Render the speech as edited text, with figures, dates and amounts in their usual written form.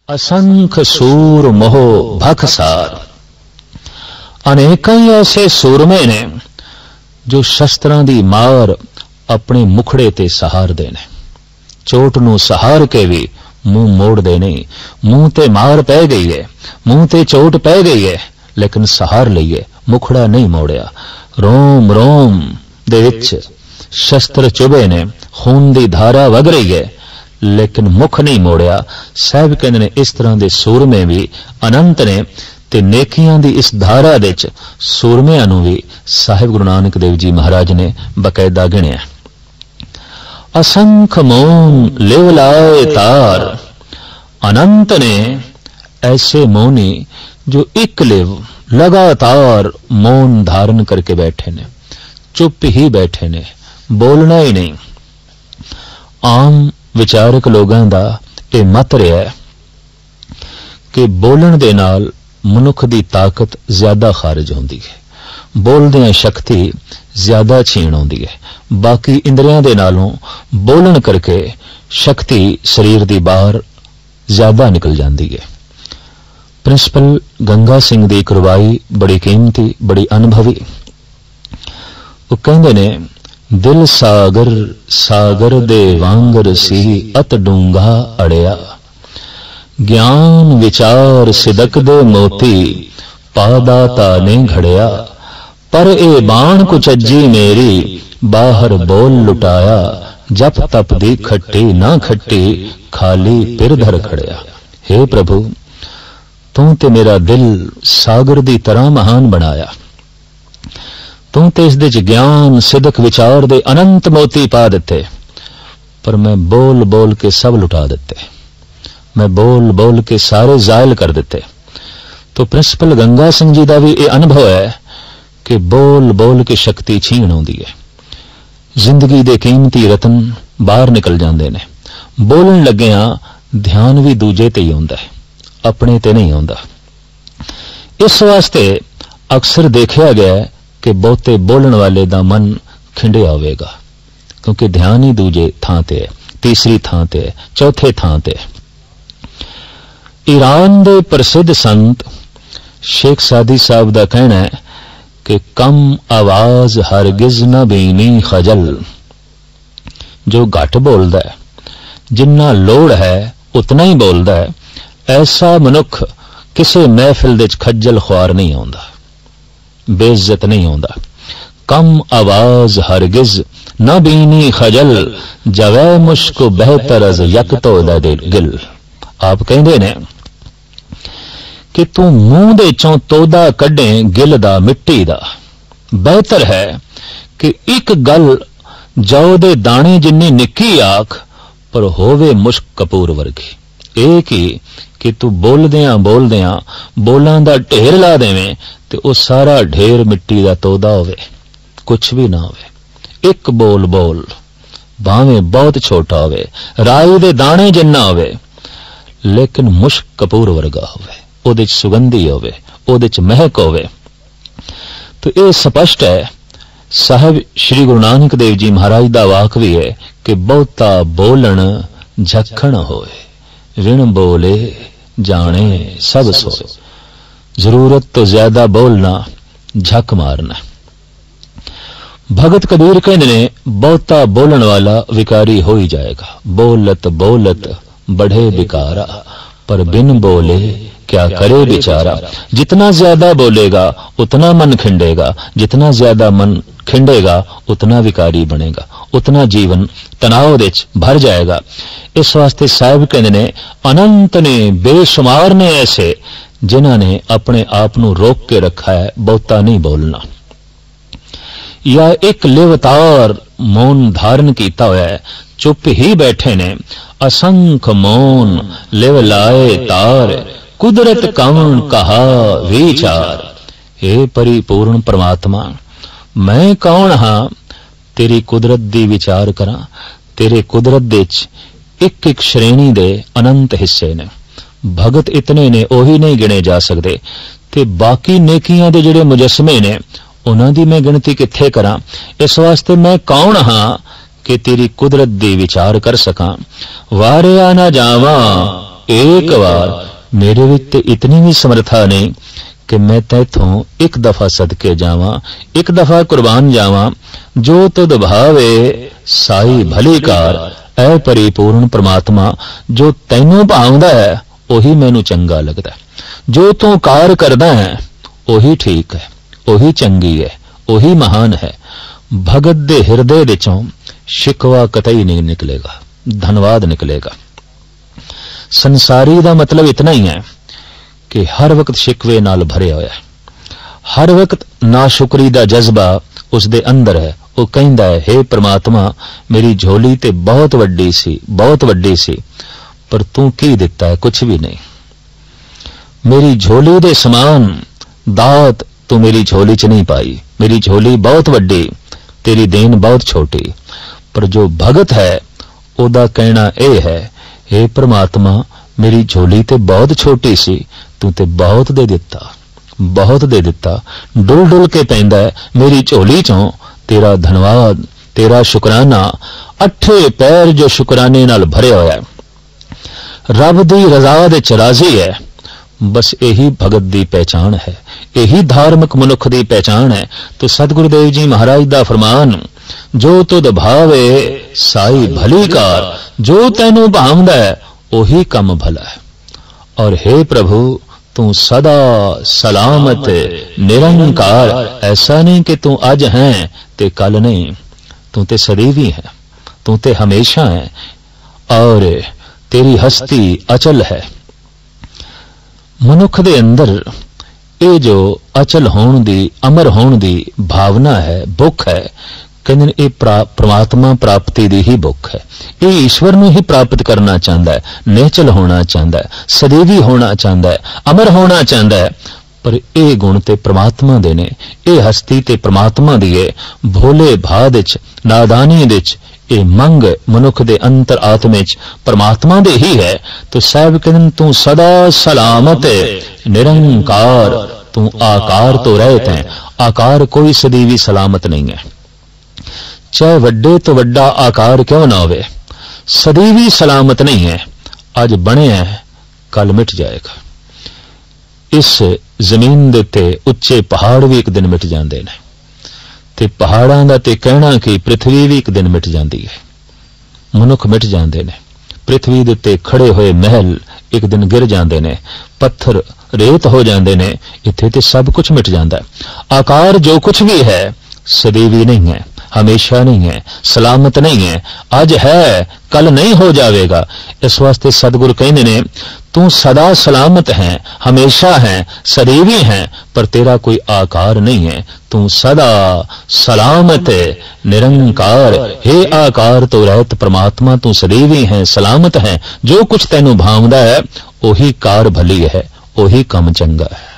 असंख सूर मोह भखसार। अनेक ही ऐसे सूरमे ने जो शस्त्रां दी मार अपने मुखड़े ते सहारदे ने। चोट नूं सहार के भी मुंह मोड़दे नहीं। मुंह ते मार पै गई है, मुंह ते चोट पै गई है, लेकिन सहार लईए, मुखड़ा नहीं मोड़िया। रोम रोम दे विच शस्त्र चुभे ने, खून दी धारा वग रही है, लेकिन मुख नहीं मोड़िया। साहब कहंदे ने इस तरह दे सूरमे भी अनंत ने ते नेकियां दी इस धारा दे च सूरमियां नूं भी साहिब गुरु नानक देव जी महाराज ने बकायदा गिणिया। असंख मौन लिव लाए तार। अनंत ने ऐसे मौनी जो एक लिव लगातार मौन धारण करके बैठे ने, चुप ही बैठे ने, बोलना ही नहीं। आम विचारक लोगों का यह मत रहा है कि बोलण दे नाल मनुख की ताकत ज्यादा खारिज होंदी है, बोलदियां शक्ति ज्यादा छीण आउंदी है। बाकी इंद्रियां दे नालों बोलण करके शक्ति शरीर दी बाहर ज्यादा निकल जाती है। प्रिंसिपल गंगा सिंह दी करवाई बड़ी कीमती, बड़ी अनुभवी। वो कहंदे ने दिल सागर सागर दे वांगर सी अत डूंगा अड़िया। ज्ञान विचार सिदक दे मोती पादाता ने घड़िया। पर ए बाण कुचज्जी मेरी बाहर बोल लुटाया। जप तप दी खट्टी ना खट्टी खाली फिर धर खड़िया। हे प्रभु, तू ते मेरा दिल सागर दी तरह महान बनाया। तू ते इस दे ज्ञान सिदक विचार दे अनंत मोती पा दिते, पर मैं बोल बोल के सब लुटा दिते। मैं बोल बोल के सारे जायल कर दिते। तो प्रिंसिपल गंगा सिंह जी का भी यह अनुभव है कि बोल बोल के शक्ति छीण आउंदी है। जिंदगी दे कीमती रतन बाहर निकल जाते ने। बोलन लग्गियां ध्यान भी दूजे ते ही आउंदा है, अपने ते नहीं आउंदा। इस वास्ते अक्सर देखा गया है कि बहुते बोलण वाले दा मन खिंडिया होवेगा, क्योंकि ध्यान ही दूजे थां ते है, तीसरी थां ते है, चौथे थां ते है। ईरान दे प्रसिद्ध संत शेख सादी साहब का कहना है कि कम आवाज हरगिज न बीनी खजल। जो घट बोलता है, जिन्ना लोड़ है उतना ही बोलता है, ऐसा मनुख किसी महफिल दे खज्जल ख्वार नहीं आउंदा, बेइज्जत नहीं आउंदा। कम आवाज हरगिज न बीनी खजल जवै मुश्क बेहतर अज यकतो दे गिल। आप कहंदे ने कि तू मुंह दे चों तोदा कड्डे गिल दा मिट्टी दा। बेहतर है कि एक गल जौ दे दाने जिन्नी निक्की आख पर होवे मुश्क कपूर वर्गी। एक ही कि तू बोलदियां बोलदियां बोलां दा ढेर ला देवें ते वो सारा ढेर मिट्टी दा तोदा होवे, कुछ भी ना होवे। एक बोल बोल भावें बहुत छोटा होवे, राई दे दाने जिन्ना होवे, लेकिन मुश्क कपूर वर्गा होवे, ओदे च सुगंधी होवे, ओदे च महक होवे। तो यह स्पष्ट है। साहब श्री गुरु नानक देव जी महाराज दा वाक भी है कि बहुता बोलन झखण होए, विण बोले जाने सब सोए। जरूरत तो ज्यादा बोलना, झक मारना। भगत कबीर कहने ने बहुता बोलन वाला विकारी हो ही जाएगा। बोलत बोलत बढ़े बिकारा, पर बिन बोले क्या करे बेचारा। जितना ज्यादा बोलेगा उतना मन खिंडेगा, जितना ज्यादा मन खिंडेगा उतना विकारी बनेगा, उतना जीवन तनाव दे भर जाएगा। इस वास्ते साहिब कहते ने अनंत ने बेशुमार ने ऐसे जिन्हां ने अपने आप नूं रोक के रखा है बहुता नहीं बोलना, या एक लिवतार मौन धारण किया हुआ है, चुप ही बैठे ने। असंख मौन लिव लाए तार कुदरत कौन कहा विचार। हे परिपूर्ण परमात्मा, मैं कौन हाँ तेरी कुदरत दी विचार करा। तेरे कुदरत दे एक एक श्रेणी दे अनंत हिस्से ने। भगत इतने ने ओही नहीं गिने जा सकते, ते बाकी नेकियां दे जिहड़े मुजस्मे ने उन्हां दी मैं गिनती कित्थे करा। इस वास्ते मैं कौन हाँ कि तेरी कुदरत दी विचार कर सका। वारिया ना जावा एक बार मेरे विच ते इतनी भी समर्था नहीं कि मैं तैथों एक दफा सदके जावां, एक दफा कुर्बान जावां। जो तुद भावे साई भली कार, ऐ परिपूर्ण परमात्मा जो तैनूं भावदा है ओही मैनूं चंगा लगदा है। जो तू कार करदा है ओही ठीक है, ओही चंगी है, ओही महान है। भगत दे हिरदे विचों शिकवा कतई नहीं निकलेगा, धन्यवाद निकलेगा। संसारी दा मतलब इतना ही है कि हर वक्त शिकवे नाल भरे होया है, हर वक्त नाशुकरी दा जज्बा उस दे अंदर है। वो कहंदा है, हे परमात्मा मेरी झोली ते बहुत वड्डी सी, बहुत वड्डी सी, पर तू की दिता है? कुछ भी नहीं। मेरी झोली दे समान दात तू मेरी झोली च नहीं पाई। मेरी झोली बहुत वड्डी, तेरी देन बहुत छोटी। पर जो भगत है ओदा कहना यह है, हे परमात्मा मेरी झोली ते बहुत छोटी सी, तू ते बहुत दे दिता, बहुत दे दिता। डुल डुल के पैंदा है मेरी झोली चों तेरा धन्यवाद, तेरा शुकराना। अठे पैर जो शुकराने नाल भरे होया है, रब दी रज़ा दे च राज़ी है। बस यही भगत दी पहचान है, यही धार्मिक मनुख दी पहचान है। तो सतगुरुदेव जी महाराज दा फरमान, जो तुद भावे साई भली कार, जो तैनूं भावदा है ओही कम भला है। और हे प्रभु तू सदा सलामत निरंकार, ऐसा नहीं कि तू अज है ते कल नहीं, तू ते सदैवी है, तू ते हमेशा है और तेरी हस्ती अचल है। मनुख दे अंदर ये जो अचल होण दी, अमर होण दी भावना है, भुख है, कहते ये परमात्मा प्राप्ति दी ही भुख है। ये ईश्वर नूं ही प्राप्त करना चाहता है, निश्चल होना चाहता है, सदैवी होना चाहता है, अमर होना चाहता है। पर ये गुण ते परमात्मा दे ने, ये हस्ती ते परमात्मा दी है। भोले भाव विच, नादानी विच ये मंग मनुख दे अंतर आत्मे च परमात्मा दे ही है। तो साहब कहते तू सदा सलामत निरंकार, तू आकार तो रहत है। आकार कोई सदैवी सलामत नहीं है, चाहे वड्डे तो वड्डा आकार क्यों ना होवे, सदैवी सलामत नहीं है। अज बने है कल मिट जाएगा। इस जमीन दे उत्ते उच्चे पहाड़ भी एक दिन मिट जाते हैं, ते पहाड़ां दा ते कहना कि पृथ्वी भी एक दिन मिट जाती है। मनुख मिट जाते हैं, पृथ्वी दे उत्ते खड़े हुए महल एक दिन गिर जाते हैं, पत्थर रेत हो जाते हैं, इत्थे ते सब कुछ मिट जाता है। आकार जो कुछ भी है सदैवी नहीं है, हमेशा नहीं है, सलामत नहीं है। आज है कल नहीं हो जाएगा। इस वास्ते सतगुरु कहते ने तू सदा सलामत है, हमेशा है, सदैवी है, पर तेरा कोई आकार नहीं है। तू सदा सलामत निरंकार, हे आकार तो रहत परमात्मा तू सदैवी है, सलामत है। जो कुछ तैनू भावदा है ओही कार भली है, ओही कम चंगा है।